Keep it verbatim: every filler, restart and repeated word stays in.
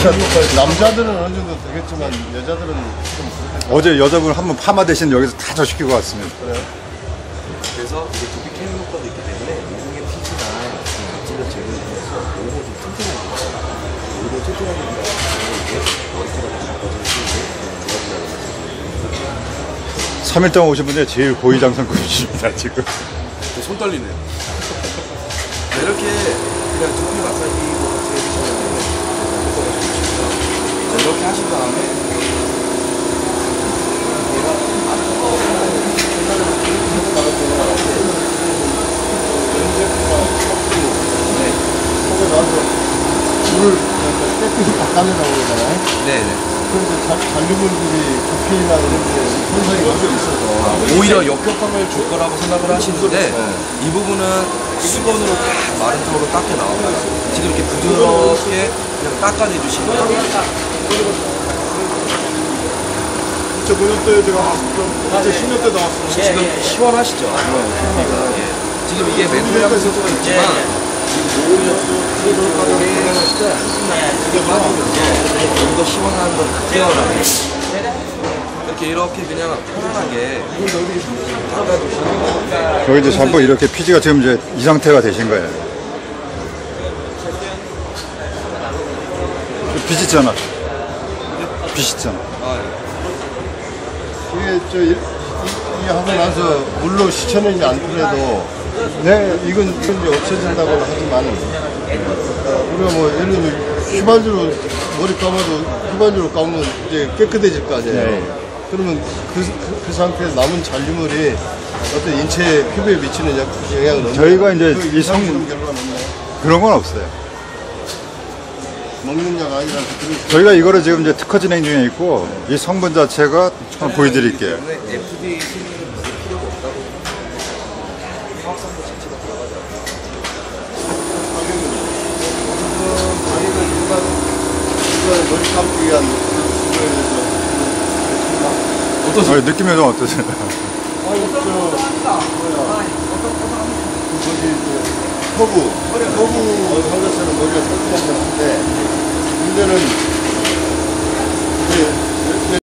남자들은 어느 정도 되겠지만 여자들은 좀 어제 여자분 한 분 파마 대신 여기서 다 저 시키고 왔습니다. 그래요? 그래서 이게 두피 케어 효과도 있기 때문에 모공의 피지나 각질을 제거해서 모공을 좀 튼튼하게 해요. 모공을 튼튼하게 해서 이게 머리카락이 작아지는 게 삼 일 동안 오신 분 중에 제일 고위장성급이십니다, 지금. 손 떨리네요. 이렇게 그냥 두피 마사지 같이 해주시면 이렇게 하신 다음에 속에 나와서 물을 깨끗이 닦아내라고 그러잖아요. 네네. 그런데 잔류물들이 두피나 이런 데 손상이 먼저 있어서 오히려 역효과를 줄 거라고 생각을 하시는데 이 부분은 수건으로 다 마른 턱으로 닦여 나와요. 지금 이렇게 부드럽게 그냥 닦아내 주시면 저 군역도에 제가 어제 신역대 나왔어요. 지금 시원하시죠? 예. 지금 이게 멘톨 향수도 있지만 좀 더 시원한 걸 깨어나요. 이렇게 이렇게 그냥 편안하게 닦아주시면 여기 이제 전부 이렇게 피지가 지금 이제 이 상태가 되신 거예요. 빛 있잖아. 빛 있잖아. 이게 저 이, 이 하고 나서 물로 씻어내지 않더라도 네. 이건 이건 이제 없어진다고는 하지만 어, 우리가 뭐 예를 들면 휘발유로 머리 감아도 휘발유로 감으면 이제 깨끗해질 거 아니에요. 네. 그러면 그, 그, 그 상태에서 남은 잔류물이 어떤 인체 피부에 미치는 약- 영향은 없나요? 저희가 이제 그 이 성- 이상 결과는 없나요? 그런 건 없어요. 먹는 약 아니라 그 저희가 이거를 지금 이제 특허 진행 중에 있고 이 성분 자체가 한번 보여드릴게요. 에프디에이 승인은 무슨 필요가 없다고 화학성분 자체가 들어가지 않아요. 가격은 일반 이거 머리 감기 위한 그거에 대해서 아니, 느낌이 좀 어떠세요? 아니 저 뭐야 그 뭐지 그 허브 허브 한 것처럼 머리가 상쾌한 것 같은데 문제는